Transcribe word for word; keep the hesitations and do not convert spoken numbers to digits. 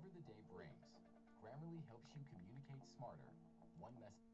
whatever the day brings, Grammarly helps you communicate smarter, one message